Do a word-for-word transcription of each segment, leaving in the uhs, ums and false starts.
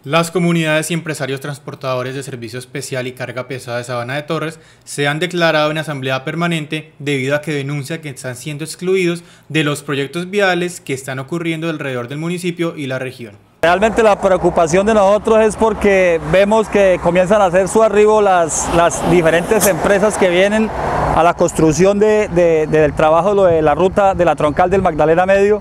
Las comunidades y empresarios transportadores de servicio especial y carga pesada de Sabana de Torres se han declarado en asamblea permanente debido a que denuncian que están siendo excluidos de los proyectos viales que están ocurriendo alrededor del municipio y la región. Realmente la preocupación de nosotros es porque vemos que comienzan a hacer su arribo las, las diferentes empresas que vienen a la construcción de, de, de, del trabajo de la ruta de la troncal del Magdalena Medio.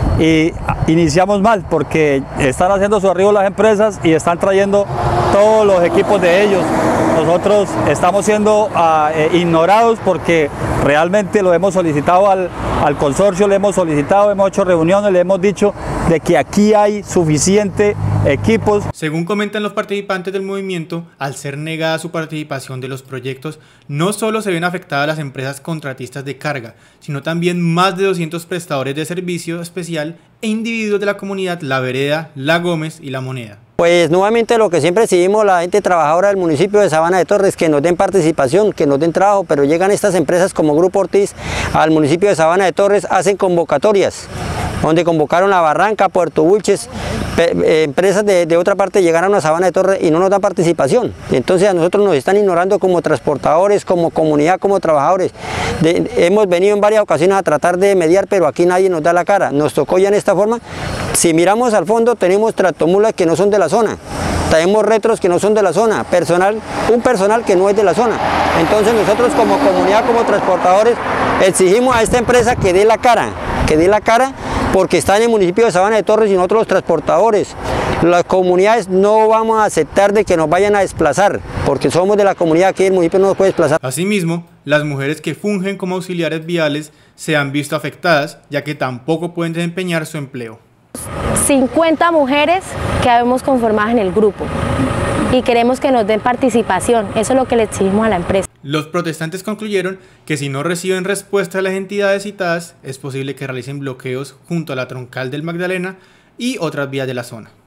Y iniciamos mal porque están haciendo su arribo las empresas y están trayendo todos los equipos de ellos. Nosotros estamos siendo uh, eh, ignorados porque realmente lo hemos solicitado al, al consorcio, le hemos solicitado, hemos hecho reuniones, le hemos dicho de que aquí hay suficiente equipos. Según comentan los participantes del movimiento, al ser negada su participación de los proyectos, no solo se ven afectadas las empresas contratistas de carga, sino también más de doscientos prestadores de servicio especial e individuos de la comunidad La Vereda, La Gómez y La Moneda. Pues nuevamente lo que siempre exigimos la gente trabajadora del municipio de Sabana de Torres, que nos den participación, que nos den trabajo, pero llegan estas empresas como Grupo Ortiz al municipio de Sabana de Torres, hacen convocatorias, donde convocaron a Barranca, Puerto Bulches, empresas de, de otra parte llegaron a Sabana de Torres y no nos dan participación. Entonces a nosotros nos están ignorando como transportadores, como comunidad, como trabajadores. De, hemos venido en varias ocasiones a tratar de mediar, pero aquí nadie nos da la cara. Nos tocó ya en esta forma. Si miramos al fondo tenemos tractomulas que no son de la zona, tenemos retros que no son de la zona, personal, un personal que no es de la zona. Entonces nosotros como comunidad, como transportadores, exigimos a esta empresa que dé la cara, que dé la cara porque está en el municipio de Sabana de Torres y nosotros los transportadores. Las comunidades no vamos a aceptar de que nos vayan a desplazar, porque somos de la comunidad, aquí el municipio no nos puede desplazar. Asimismo, las mujeres que fungen como auxiliares viales se han visto afectadas, ya que tampoco pueden desempeñar su empleo. cincuenta mujeres que habemos conformadas en el grupo y queremos que nos den participación, eso es lo que le exigimos a la empresa. Los protestantes concluyeron que si no reciben respuesta de las entidades citadas, es posible que realicen bloqueos junto a la troncal del Magdalena y otras vías de la zona.